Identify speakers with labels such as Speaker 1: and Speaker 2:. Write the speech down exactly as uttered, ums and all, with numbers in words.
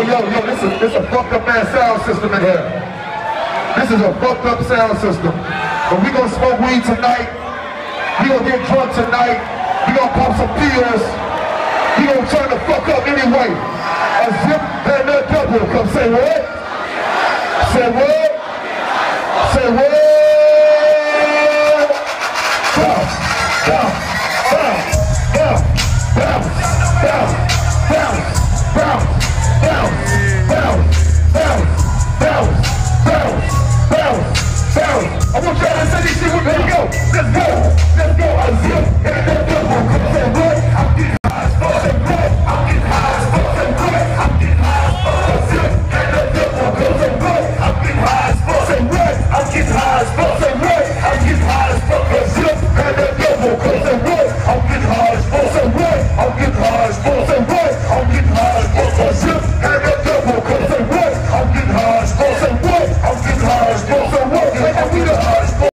Speaker 1: yo, yo, this is, this is a fucked up ass sound system in here. This is a fucked up sound system. But we gonna smoke weed tonight. We gonna get drunk tonight. We gonna pop some pills. We gonna turn the fuck up anyway. A zip and a double. Come say what? Say what? Say what? Bounce, bounce, bounce, bounce, bounce, bounce, bounce, bounce, bounce, bounce, bounce, bounce, bounce, bounce, bounce. I want y'all to say this shit with me. Let's go. Let's go. Let's go. A zip and a double.